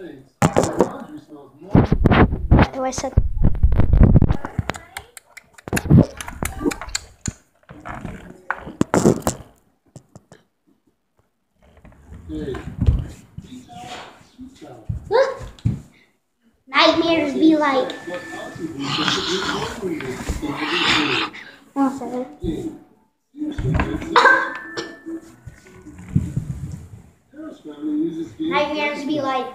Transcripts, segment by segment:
Do I said? Nightmares be like. One second. Nightmares be like.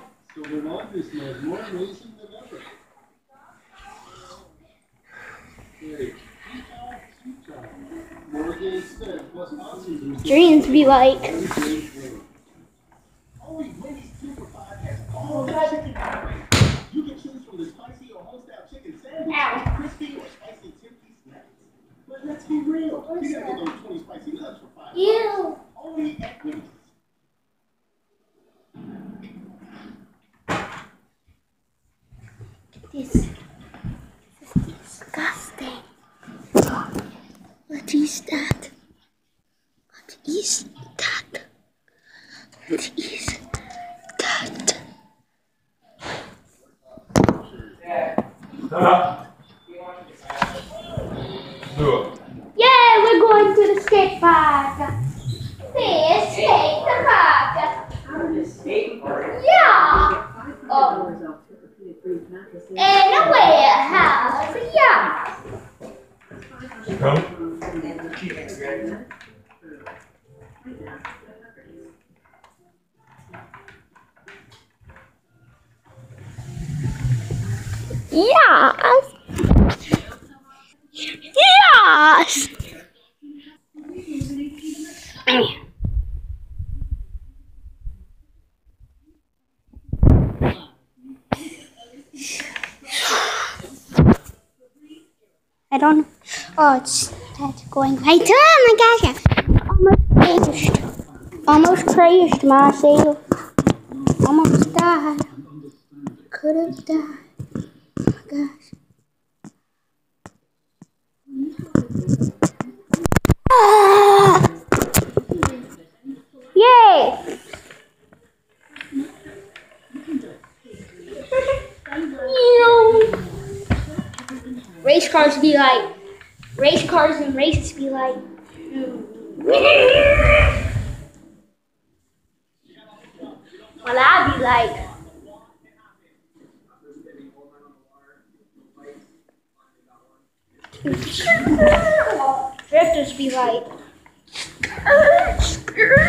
Dreams be like. You can choose from the spicy or wholesale chicken sandwich, crispy or spicy 10-piece snacks. But let's be real, you gotta get those 20 spicy nuts for $5. Ew. Only at Wendy's. This is disgusting. What is that? What is that? What is that? Yeah, we're going to the skate park. This skate park. Yeah. Oh. And a warehouse. Yeah. Yes. Yes. I don't know. Oh, it's that going my turn. Oh my gosh. Almost crashed. Almost crashed myself. Almost died. Could have died. Oh my gosh. Ah! Yay! Race cars be like, race cars and races be like. Well, I be like. Drifters be like.